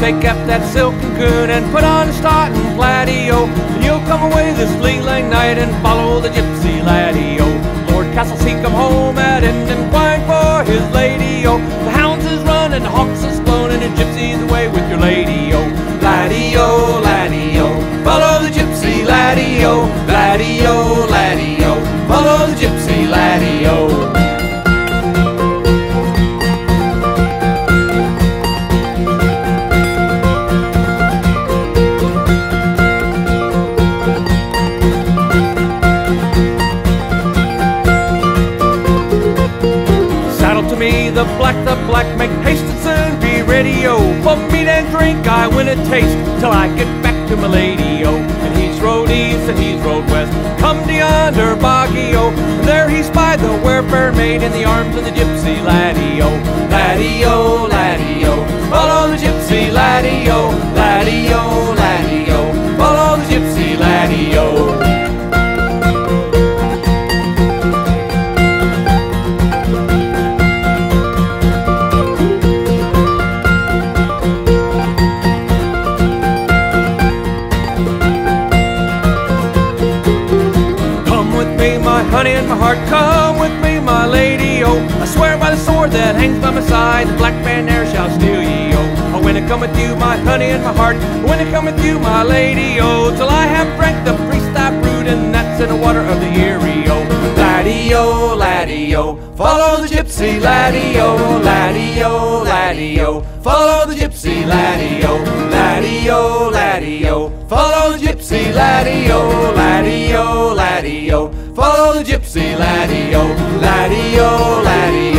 take up that silk cocoon and put on a starting pladio. And you'll come away this lee-lang night and follow the Gypsy Laddio. Lord Castle's he come home at end inquiring for his lady-o. The hounds is running, the hawks is flown, and the gypsy's away with your lady-o. Laddio, laddio, follow the Gypsy Laddio. Laddio, laddio, follow the Gypsy Laddio. The black, make haste and soon be ready-o. For meat and drink I win a taste till I get back to my lady-o. And he's rode east and he's rode west, come to yonder boggy-o. And there he spied the ware-fair maid in the arms of the Gypsy Laddio. Laddio, laddio, follow the Gypsy Laddio. Laddio, laddio, follow the Gypsy Laddio. Honey in my heart, come with me, my lady-o. I swear by the sword that hangs by my side, the black man ne'er shall steal ye-o. Oh, when I come with you, my honey in my heart, when I come with you, my lady-o, till I have drank the priest I brewed, and that's in the water of the Erie-o. Laddio, laddio, follow the Gypsy Laddio. Laddio, laddio, follow the Gypsy Laddio. Laddio, laddio, follow the Gypsy Laddio. Laddio, laddio, follow the Gypsy Laddio. Laddio, laddio.